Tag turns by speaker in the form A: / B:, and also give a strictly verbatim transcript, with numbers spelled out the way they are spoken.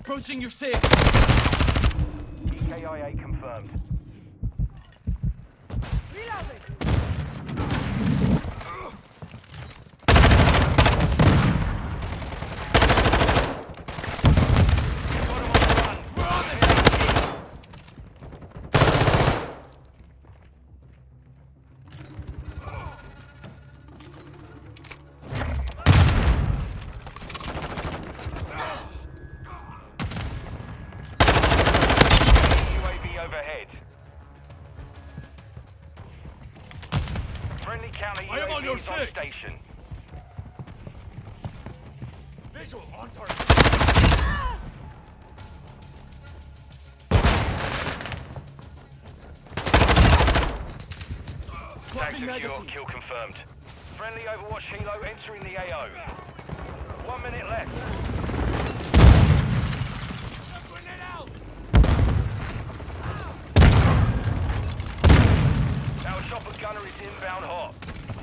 A: approaching your safe.
B: E K I A confirmed.
C: Reloading.
B: Overhead. Friendly counter
A: I am
B: U A
A: on
B: V
A: your
B: is on
A: six.
B: station.
A: Visual on target.
B: Tag secure, kill confirmed. Friendly Overwatch helo entering the A O. One minute left. Our chopper gunner is inbound hot.